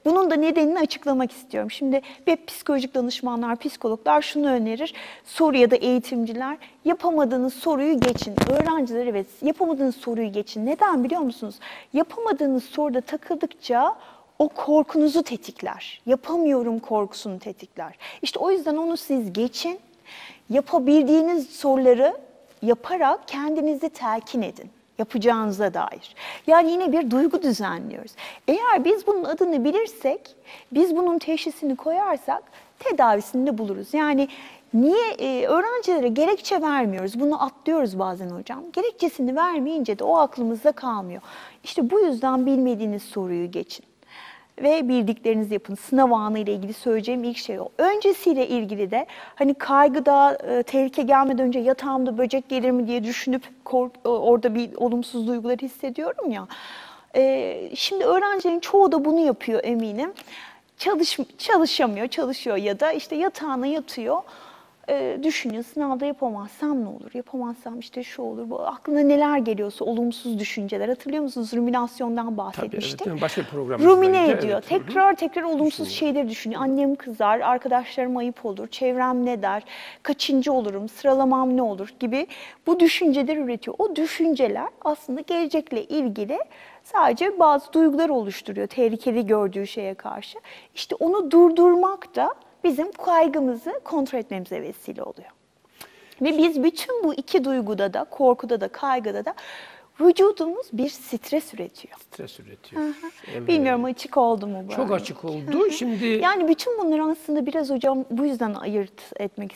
bunun da nedenini açıklamak istiyorum. Şimdi hep psikolojik danışmanlar, psikologlar şunu önerir. Soru ya da eğitimciler, yapamadığınız soruyu geçin. Öğrenciler evet, yapamadığınız soruyu geçin. Neden biliyor musunuz? Yapamadığınız soruda takıldıkça o korkunuzu tetikler. Yapamıyorum korkusunu tetikler. İşte o yüzden onu siz geçin. Yapabildiğiniz soruları yaparak kendinizi telkin edin. Yapacağınıza dair. Yani yine bir duygu düzenliyoruz. Eğer biz bunun adını bilirsek, biz bunun teşhisini koyarsak tedavisini de buluruz. Yani niye öğrencilere gerekçe vermiyoruz? Bunu atlıyoruz bazen hocam. Gerekçesini vermeyince de o aklımızda kalmıyor. İşte bu yüzden bilmediğiniz soruyu geçin. Ve bildiklerinizi yapın. Sınav anı ile ilgili söyleyeceğim ilk şey o. Öncesiyle ilgili de hani kaygıda, tehlike gelmeden önce yatağımda böcek gelir mi diye düşünüp orada bir olumsuz duygular hissediyorum ya. Şimdi öğrencilerin çoğu da bunu yapıyor eminim. Çalışamıyor, çalışıyor ya da işte yatağına yatıyor. Düşünüyor, sınavda yapamazsam ne olur, yapamazsam işte şu olur, bu aklına neler geliyorsa olumsuz düşünceler, hatırlıyor musunuz? Ruminasyondan bahsetmiştik. Tabii, evet, başka bir programda. Rumine ediyor, evet. tekrar olumsuz şeyler düşünüyor. Annem kızar, arkadaşlarım ayıp olur, çevrem ne der, kaçıncı olurum, sıralamam ne olur gibi bu düşünceler üretiyor. O düşünceler aslında gelecekle ilgili sadece bazı duygular oluşturuyor, tehlikeli gördüğü şeye karşı. İşte onu durdurmak da bizim kaygımızı kontrol etmemize vesile oluyor. Ve biz bütün bu iki duyguda da, korkuda da, kaygıda da vücudumuz bir stres üretiyor. Stres üretiyor. Evet. Bilmiyorum açık oldu mu bu? Çok açık oldu. Şimdi yani bütün bunları aslında biraz hocam bu yüzden ayırt etmek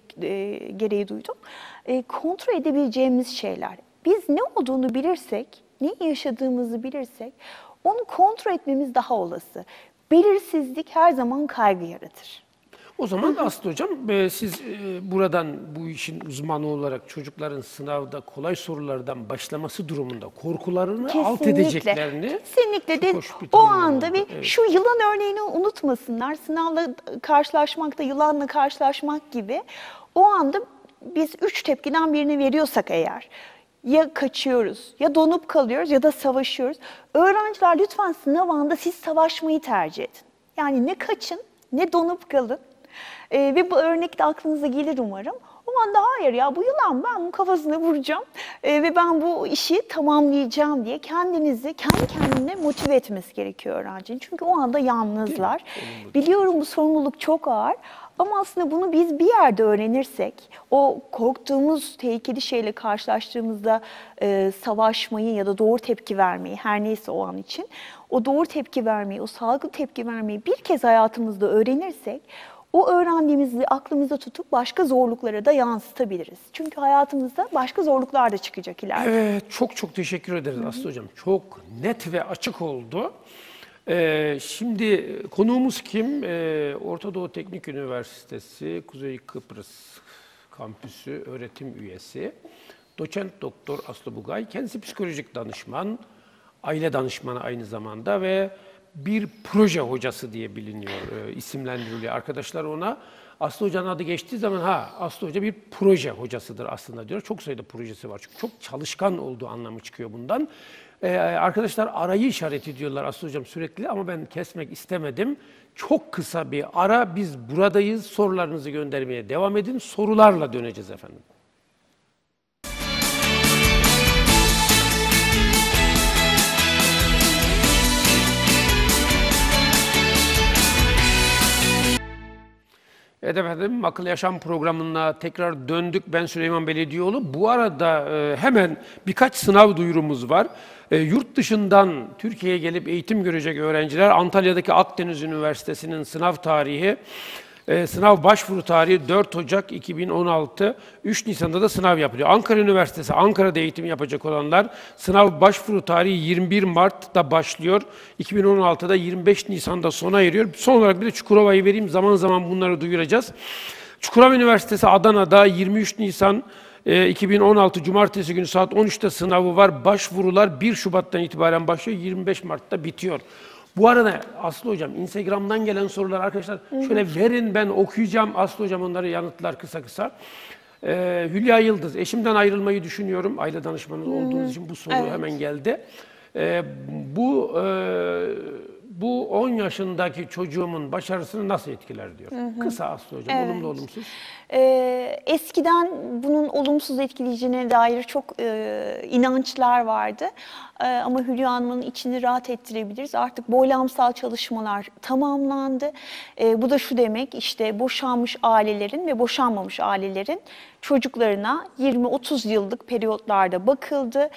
gereği duydum. Kontrol edebileceğimiz şeyler. Biz ne olduğunu bilirsek, ne yaşadığımızı bilirsek onu kontrol etmemiz daha olası. Belirsizlik her zaman kaygı yaratır. o zaman Aslı Hocam siz buradan bu işin uzmanı olarak çocukların sınavda kolay sorulardan başlaması durumunda korkularını alt edeceklerini Kesinlikle de o anda bir şu yılan örneğini unutmasınlar. Sınavla karşılaşmakta yılanla karşılaşmak gibi o anda biz 3 tepkiden birini veriyorsak eğer ya kaçıyoruz, ya donup kalıyoruz ya da savaşıyoruz. Öğrenciler lütfen sınav anında siz savaşmayı tercih edin. Yani ne kaçın ne donup kalın. Ve bu örnek de aklınıza gelir umarım. O anda hayır ya bu yılan ben bunun kafasına vuracağım ve ben bu işi tamamlayacağım diye kendinizi kendi kendine motive etmesi gerekiyor öğrencinin. Çünkü o anda yalnızlar. Biliyorum bu sorumluluk çok ağır. Ama aslında bunu biz bir yerde öğrenirsek, o korktuğumuz tehlikeli şeyle karşılaştığımızda savaşmayı ya da doğru tepki vermeyi, her neyse o an için, o doğru tepki vermeyi, o sağlıklı tepki vermeyi bir kez hayatımızda öğrenirsek, o öğrendiğimizi aklımızda tutup başka zorluklara da yansıtabiliriz. Çünkü hayatımızda başka zorluklar da çıkacak ileride. Evet, çok teşekkür ederiz Aslı Hocam. Çok net ve açık oldu. Şimdi konuğumuz kim? Orta Doğu Teknik Üniversitesi Kuzey Kıbrıs Kampüsü öğretim üyesi. Doçent Doktor Aslı Bugay. Kendisi psikolojik danışman, aile danışmanı aynı zamanda ve bir proje hocası diye biliniyor, isimlendiriliyor. Arkadaşlar ona Aslı Hoca'nın adı geçtiği zaman Aslı Hoca bir proje hocasıdır aslında diyor. Çok sayıda projesi var çünkü çok çalışkan olduğu anlamı çıkıyor bundan. Arkadaşlar arayı işaret ediyorlar Aslı Hocam sürekli ama ben kesmek istemedim. Çok kısa bir ara, biz buradayız. Sorularınızı göndermeye devam edin. Sorularla döneceğiz efendim. Evet efendim, Akıl Yaşam programına tekrar döndük. Ben Süleyman Belediyioğlu. Bu arada hemen birkaç sınav duyurumuz var. Yurt dışından Türkiye'ye gelip eğitim görecek öğrenciler, Antalya'daki Akdeniz Üniversitesi'nin sınav tarihi, sınav başvuru tarihi 4 Ocak 2016, 3 Nisan'da da sınav yapılıyor. Ankara Üniversitesi, Ankara'da eğitim yapacak olanlar, sınav başvuru tarihi 21 Mart'ta başlıyor. 2016'da 25 Nisan'da sona eriyor. Son olarak bir de Çukurova'yı vereyim, zaman zaman bunları duyuracağız. Çukurova Üniversitesi Adana'da 23 Nisan 2016 Cumartesi günü saat 13'te sınavı var. Başvurular 1 Şubat'tan itibaren başlıyor, 25 Mart'ta bitiyor. Bu arada Aslı Hocam, Instagram'dan gelen sorular arkadaşlar şöyle verin, ben okuyacağım. Aslı Hocam onları yanıtlar kısa kısa. Hülya Yıldız, eşimden ayrılmayı düşünüyorum. Aile danışmanı olduğunuz için bu soru hemen geldi. Bu 10 yaşındaki çocuğumun başarısını nasıl etkiler diyor. Kısa Aslı Hocam, Evet. olumlu olumsuz. Eskiden bunun olumsuz etkileyeceğine dair çok inançlar vardı. Ama Hülya Hanım'ın içini rahat ettirebiliriz. Artık boylamsal çalışmalar tamamlandı. Bu da şu demek, işte boşanmış ailelerin ve boşanmamış ailelerin çocuklarına 20-30 yıllık periyotlarda bakıldı.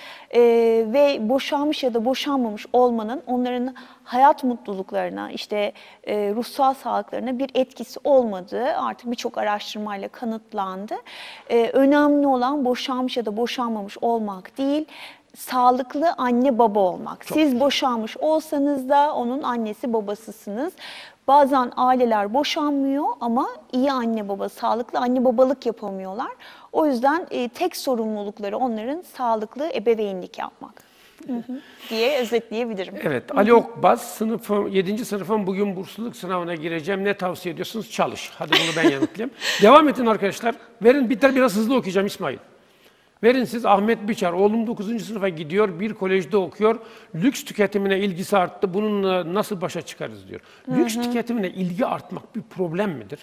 Ve boşanmış ya da boşanmamış olmanın onların hayat mutluluklarına, işte ruhsal sağlıklarına bir etkisi olmadığı artık birçok araştırmayla kanıtlandı. Önemli olan boşanmış ya da boşanmamış olmak değil, sağlıklı anne baba olmak. Siz boşanmış olsanız da onun annesi babasısınız. Bazen aileler boşanmıyor ama iyi anne baba, sağlıklı anne babalık yapamıyorlar. O yüzden tek sorumlulukları onların sağlıklı ebeveynlik yapmak diye özetleyebilirim. Evet, Ali Okbaz, sınıfım, 7. sınıfım, bugün bursluluk sınavına gireceğim. Ne tavsiye ediyorsunuz? Çalış. Hadi bunu ben yanıtlayayım. Devam edin arkadaşlar. Verin, biter, biraz hızlı okuyacağım İsmail. Verin siz. Ahmet Biçer, oğlum 9. sınıfa gidiyor, bir kolejde okuyor. Lüks tüketimine ilgisi arttı. Bununla nasıl başa çıkarız diyor. Lüks tüketimine ilgi artmak bir problem midir?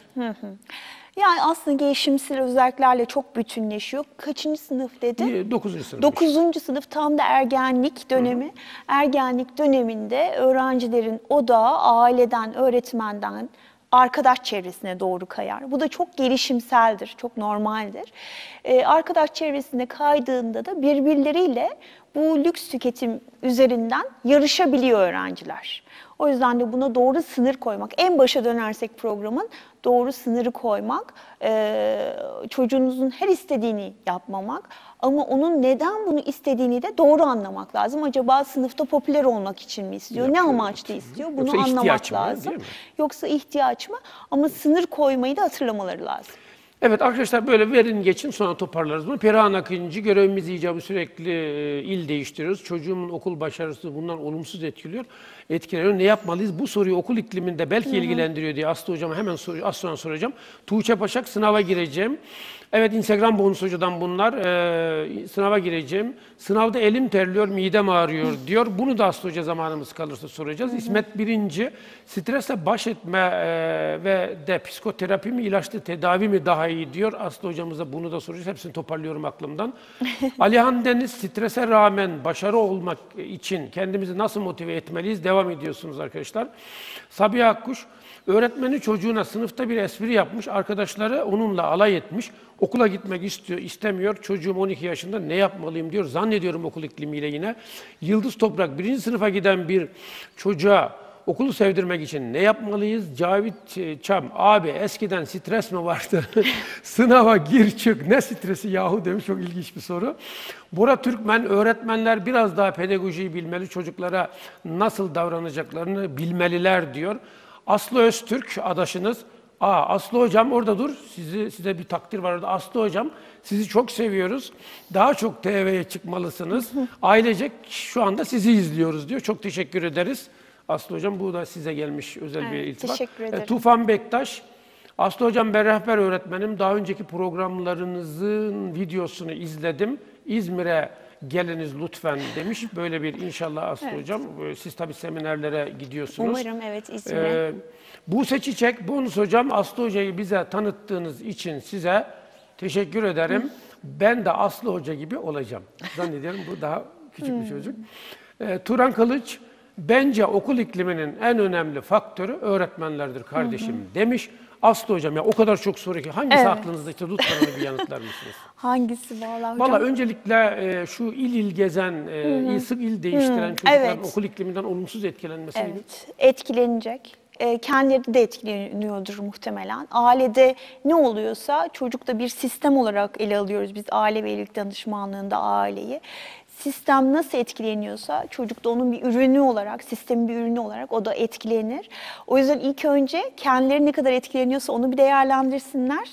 Yani aslında gelişimsel özelliklerle çok bütünleşiyor. Kaçıncı sınıf dedi? 9. sınıf. 9. sınıf tam da ergenlik dönemi. Ergenlik döneminde öğrencilerin odağı aileden, öğretmenden, arkadaş çevresine doğru kayar. Bu da çok gelişimseldir, çok normaldir. Arkadaş çevresine kaydığında da birbirleriyle bu lüks tüketim üzerinden yarışabiliyor öğrenciler. O yüzden de buna doğru sınır koymak, en başa dönersek programın doğru sınırı koymak, çocuğunuzun her istediğini yapmamak ama onun neden bunu istediğini de doğru anlamak lazım. Acaba sınıfta popüler olmak için mi istiyor, ne amaçla istiyor bunu Yoksa anlamak ihtiyaç mı, lazım. değil mi? Yoksa ihtiyaç mı? Ama sınır koymayı da hatırlamaları lazım. Evet arkadaşlar, böyle verin geçin, sonra toparlarız bunu. Perihan Akıncı, görevimiz icabı sürekli il değiştiriyoruz. Çocuğumun okul başarısı bundan olumsuz etkiliyor. Ne yapmalıyız? Bu soruyu okul ikliminde belki ilgilendiriyor diye Aslı Hocam'a hemen az sonra soracağım. Tuğçe Paşak, sınava gireceğim. Evet, Instagram bonus hocadan bunlar. Sınava gireceğim. Sınavda elim terliyor, midem ağrıyor diyor. Bunu da Aslı Hoca zamanımız kalırsa soracağız. İsmet Birinci, stresle baş etme ve de psikoterapi mi, ilaçlı tedavi mi daha iyi diyor. Aslı Hocamıza bunu da soracağız. Hepsini toparlıyorum aklımdan. Alihan Deniz, strese rağmen başarı olmak için kendimizi nasıl motive etmeliyiz? Devam ediyorsunuz arkadaşlar. Sabiha Akkuş, öğretmeni çocuğuna sınıfta bir espri yapmış, arkadaşları onunla alay etmiş, okula gitmek istemiyor, çocuğum 12 yaşında, ne yapmalıyım diyor, zannediyorum okul iklimiyle yine. Yıldız Toprak, 1. sınıfa giden bir çocuğa okulu sevdirmek için ne yapmalıyız? Cavit Çam, abi eskiden stres mi vardı? Sınava gir çık, ne stresi yahu demiş, çok ilginç bir soru. Bora Türkmen, öğretmenler biraz daha pedagojiyi bilmeli, çocuklara nasıl davranacaklarını bilmeliler diyor. Aslı Öztürk, adaşınız. Aslı Hocam orada dur. Size bir takdir var orada. Aslı Hocam, sizi çok seviyoruz. Daha çok TV'ye çıkmalısınız. Ailecek şu anda sizi izliyoruz diyor. Çok teşekkür ederiz. Aslı Hocam, bu da size gelmiş özel bir iltifat. Teşekkür ederim. Tufan Bektaş, Aslı Hocam ben rehber öğretmenim. Daha önceki programlarınızın videosunu izledim. İzmir'e geliniz lütfen demiş. Böyle bir inşallah Aslı Hocam. Siz tabii seminerlere gidiyorsunuz. Umarım, evet, İzmir'e. Buse Çiçek, Bonus Hocam, Aslı Hoca'yı bize tanıttığınız için size teşekkür ederim. Ben de Aslı Hoca gibi olacağım. Zannediyorum bu daha küçük bir çocuk. Turan Kılıç, bence okul ikliminin en önemli faktörü öğretmenlerdir kardeşim demiş. Aslı Hocam, ya o kadar çok soru ki hangisi aklınızda, işte lütfen onu bir yanıtlar mısınız? Hangisi vallahi hocam? Valla öncelikle şu il gezen, sık il değiştiren çocukların okul ikliminden olumsuz etkilenmesi gibi. Evet, etkilenecek. Kendileri de etkileniyordur muhtemelen. Ailede ne oluyorsa çocukta bir sistem olarak ele alıyoruz biz aile ve evlilik danışmanlığında aileyi. Sistem nasıl etkileniyorsa çocuk da onun bir ürünü olarak, sistemin bir ürünü olarak o da etkilenir. O yüzden ilk önce kendileri ne kadar etkileniyorsa onu bir değerlendirsinler.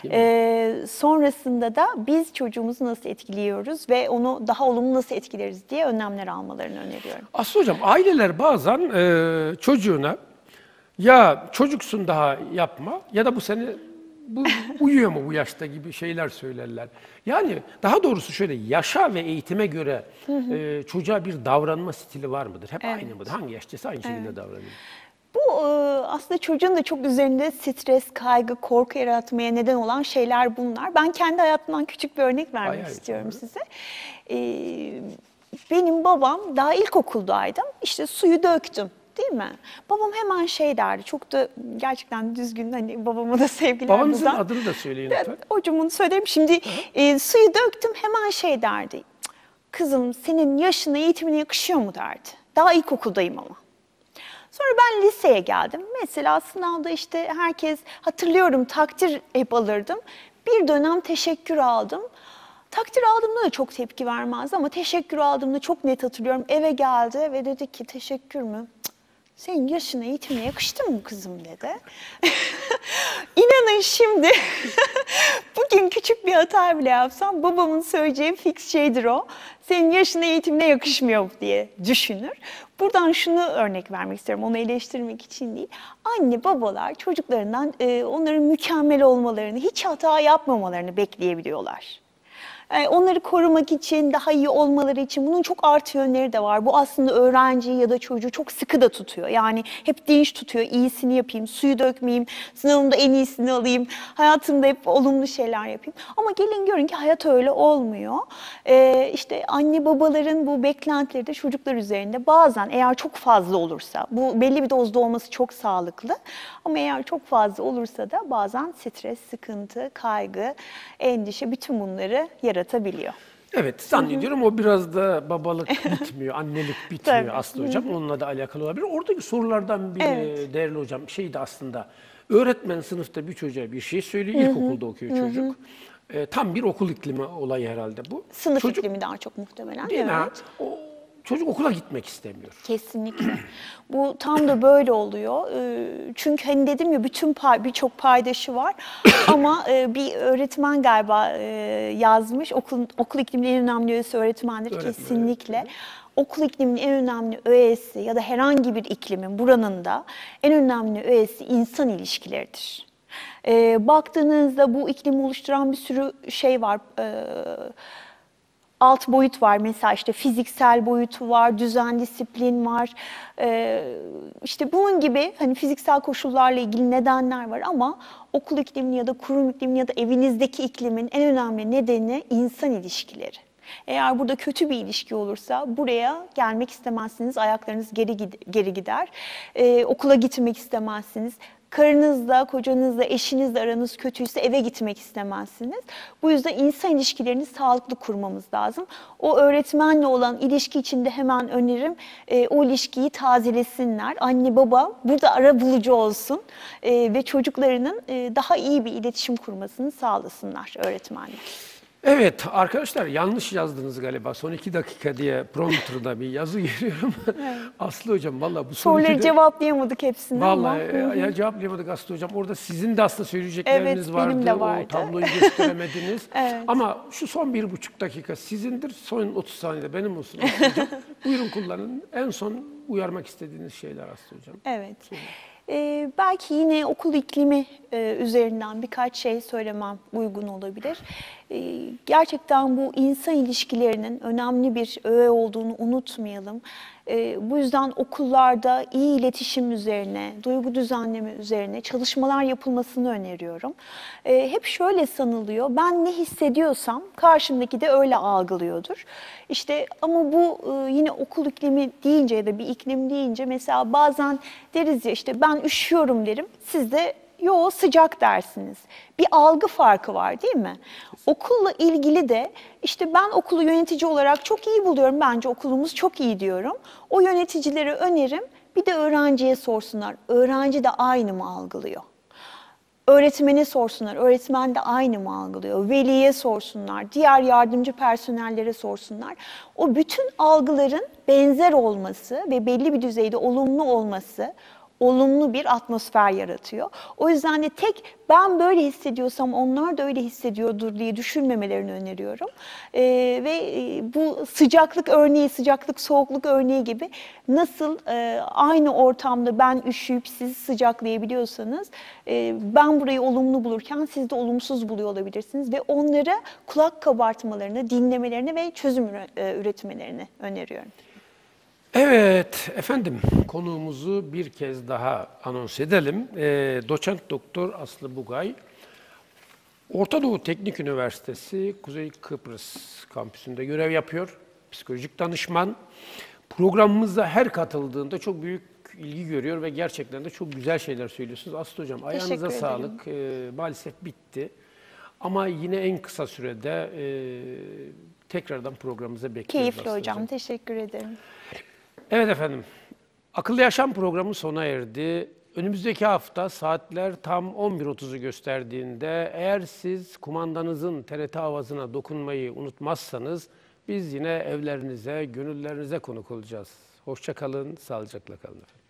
Sonrasında da biz çocuğumuzu nasıl etkiliyoruz ve onu daha olumlu nasıl etkileriz diye önlemler almalarını öneriyorum. Aslı Hocam, aileler bazen çocuğuna ya çocuksun daha yapma ya da bu uyuyor mu bu yaşta gibi şeyler söylerler. Yani daha doğrusu şöyle, yaşa ve eğitime göre çocuğa bir davranma stili var mıdır? Hep aynı mıdır? Hangi yaştaysa aynı şekilde davranıyor. Bu aslında çocuğun da çok üzerinde stres, kaygı, korku yaratmaya neden olan şeyler bunlar. Ben kendi hayatımdan küçük bir örnek vermek Bayağı istiyorum size. Benim babam daha ilkokuldaydım. İşte suyu döktüm. Değil mi? Babam hemen şey derdi. Çok da gerçekten düzgün, hani babama da sevgiler. Babanızın buradan. adını da söyleyin lütfen. Hocam onu söylerim. Şimdi suyu döktüm, hemen şey derdi. Kızım, senin yaşına, eğitimine yakışıyor mu derdi. Daha ilkokuldayım ama. Sonra ben liseye geldim. Mesela sınavda işte herkes, hatırlıyorum, takdir hep alırdım. Bir dönem teşekkür aldım. Takdir aldığımda da çok tepki vermezdi ama teşekkür aldığımda çok net hatırlıyorum. Eve geldi ve dedi ki, teşekkür mü? Senin yaşına, eğitimine yakıştı mı kızım dedi. İnanın şimdi bugün küçük bir hata bile yapsam babamın söyleyeceği fix şeydir o. Senin yaşına, eğitimine yakışmıyor diye düşünür. Buradan şunu örnek vermek istiyorum, onu eleştirmek için değil. Anne babalar çocuklarından onların mükemmel olmalarını, hiç hata yapmamalarını bekleyebiliyorlar. Onları korumak için, daha iyi olmaları için bunun çok artı yönleri de var. Bu aslında öğrenciyi ya da çocuğu çok sıkı da tutuyor. Yani hep dinç tutuyor, iyisini yapayım, suyu dökmeyeyim, sınavımda en iyisini alayım, hayatımda hep olumlu şeyler yapayım. Ama gelin görün ki hayat öyle olmuyor. İşte anne babaların bu beklentileri de çocuklar üzerinde bazen, eğer çok fazla olursa, bu belli bir dozda olması çok sağlıklı. Ama eğer çok fazla olursa da bazen stres, sıkıntı, kaygı, endişe, bütün bunları yaratabiliyor. Evet, zannediyorum o biraz da babalık bitmiyor, annelik bitmiyor Tabii. Aslı Hocam. Onunla da alakalı olabilir. Oradaki sorulardan biri Evet. değerli hocam şeydi aslında. Öğretmen sınıfta bir çocuğa bir şey söylüyor. İlkokulda okuyor çocuk. Tam bir okul iklimi olayı herhalde bu. Sınıf Çocuk, iklimi daha çok muhtemelen. değil mi? Evet. O çocuk okula gitmek istemiyor. Kesinlikle. Bu tam da böyle oluyor. Çünkü hani dedim ya, birçok paydaşı var. Ama bir öğretmen galiba yazmış. Okul ikliminin en önemli öğesi öğretmendir. Öğretmen, Kesinlikle. Okul ikliminin en önemli öğesi ya da herhangi bir iklimin, buranın da en önemli öğesi insan ilişkileridir. Baktığınızda bu iklimi oluşturan bir sürü şey var. Alt boyut var, mesela işte fiziksel boyutu var, düzen, disiplin var. İşte bunun gibi hani fiziksel koşullarla ilgili nedenler var ama okul iklimini ya da kurum iklimini ya da evinizdeki iklimin en önemli nedeni insan ilişkileri. Eğer burada kötü bir ilişki olursa buraya gelmek istemezsiniz, ayaklarınız geri gider, okula gitmek istemezsiniz. Karınızla, kocanızla, eşinizle aranız kötüyse eve gitmek istemezsiniz. Bu yüzden insan ilişkilerini sağlıklı kurmamız lazım. O öğretmenle olan ilişki içinde hemen öneririm o ilişkiyi tazelesinler. Anne baba burada arabulucu olsun ve çocuklarının daha iyi bir iletişim kurmasını sağlasınlar öğretmenle. Evet arkadaşlar, yanlış yazdınız galiba. Son 2 dakika diye prompterda bir yazı görüyorum. Evet. Aslı Hocam vallahi bu soruları cevaplayamadık hepsini vallahi, ama. Ya cevaplayamadık Aslı Hocam. Orada sizin de aslında söyleyecekleriniz evet, vardı. Benim de vardı. O tabloyu gösteremediniz. Evet. Ama şu son 1,5 dakika sizindir. Son 30 saniyede benim olsun Aslı Hocam. Buyurun kullanın. En son uyarmak istediğiniz şeyler Aslı Hocam. Evet. Belki yine okul iklimi üzerinden birkaç şey söylemem uygun olabilir. Gerçekten bu insan ilişkilerinin önemli bir öğe olduğunu unutmayalım. Bu yüzden okullarda iyi iletişim üzerine, duygu düzenleme üzerine çalışmalar yapılmasını öneriyorum. Hep şöyle sanılıyor, ben ne hissediyorsam karşımdaki de öyle algılıyordur. İşte ama bu yine okul iklimi deyince ya da bir iklim deyince mesela bazen deriz ya, işte ben üşüyorum derim, siz de yo sıcak dersiniz. Bir algı farkı var değil mi? Okulla ilgili de işte ben okulu yönetici olarak çok iyi buluyorum. Bence okulumuz çok iyi diyorum. O yöneticilere önerim, bir de öğrenciye sorsunlar. Öğrenci de aynı mı algılıyor? Öğretmene sorsunlar, öğretmen de aynı mı algılıyor? Veliye sorsunlar, diğer yardımcı personellere sorsunlar. O bütün algıların benzer olması ve belli bir düzeyde olumlu olması, olumlu bir atmosfer yaratıyor. O yüzden de tek ben böyle hissediyorsam onlar da öyle hissediyordur diye düşünmemelerini öneriyorum. Ve bu sıcaklık örneği, sıcaklık soğukluk örneği gibi nasıl aynı ortamda ben üşüyüp sizi sıcaklayabiliyorsanız ben burayı olumlu bulurken siz de olumsuz buluyor olabilirsiniz ve onlara kulak kabartmalarını, dinlemelerini ve çözüm üretmelerini öneriyorum. Evet efendim, konuğumuzu bir kez daha anons edelim. Doçent Doktor Aslı Bugay, Orta Doğu Teknik Üniversitesi Kuzey Kıbrıs kampüsünde görev yapıyor. Psikolojik danışman. Programımıza her katıldığında çok büyük ilgi görüyor ve gerçekten de çok güzel şeyler söylüyorsunuz. Aslı Hocam, ayağınıza Teşekkür sağlık. Maalesef bitti. Ama yine en kısa sürede tekrardan programımıza bekliyoruz. Keyifli Aslı hocam. Teşekkür ederim. Evet efendim, Akıllı Yaşam programı sona erdi. Önümüzdeki hafta saatler tam 11.30'u gösterdiğinde eğer siz kumandanızın TRT avazına dokunmayı unutmazsanız biz yine evlerinize, gönüllerinize konuk olacağız. Hoşça kalın, sağlıcakla kalın efendim.